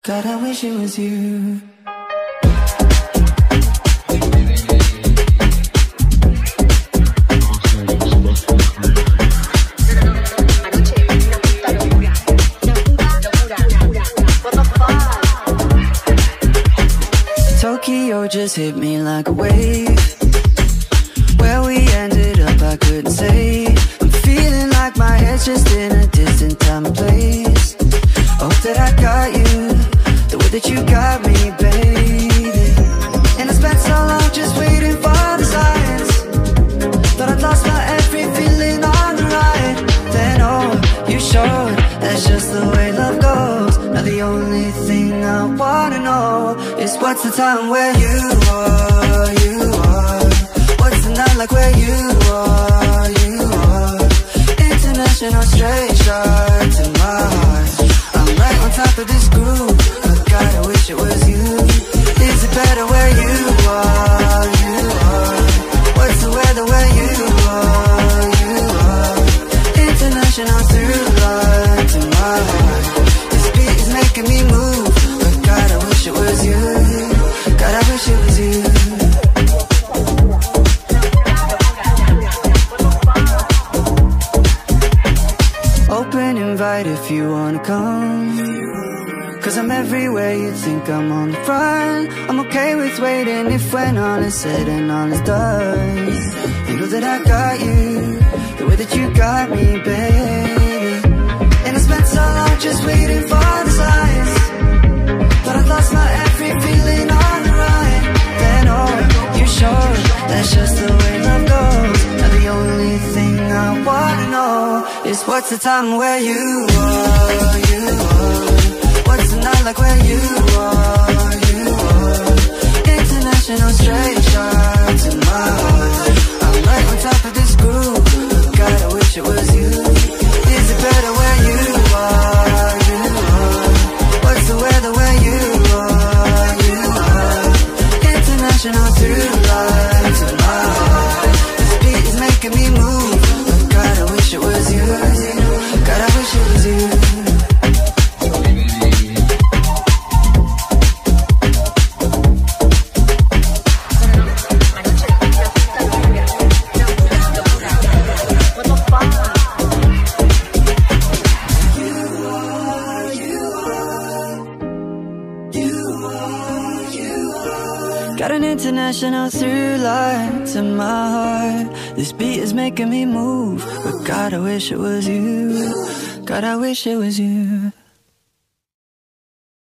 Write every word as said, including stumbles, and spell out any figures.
God, I wish it was you. Tokyo just hit me like a wave. Where we ended up I couldn't say. I'm feeling like my head's just in a distant time and place. Hope that I got you the way that you got me, baby. And I spent so long just waiting for the signs. Thought I'd lost my every feeling on the ride. Then oh, you showed that's just the way love goes. Now the only thing I wanna know is what's the time where you are, you are. What's the night like where you are, you are. International straight shot to my heart. I'm right on top of this groove, but God, I wish it was you. Is it better where you are, you are. What's the weather where you are, you are. International through line to my heart. This beat is making me move, but God, I wish it was you. God, I wish it was you. Open invite if you wanna come, cause I'm everywhere you think I'm on the front. I'm okay with waiting if when all is said and all is done. You know that I got you the way that you got me, baby. And I spent so long just waiting for the signs. But I lost my every feeling on the ride. Then oh, you showed that's just the way love goes. Now the only thing I wanna know is what's the time where you are, you are. What's the night like where you are, you are. International straight shot to my heart. I'm right on top of this groove, but God, I wish it was you. Is it better where you are, you are. What's the weather where you are, you are. International through life to my heart. This beat is making me move, but God, I wish it was you. God, I wish it was you. Got an international through line to my heart. This beat is making me move, but God, I wish it was you. God, I wish it was you.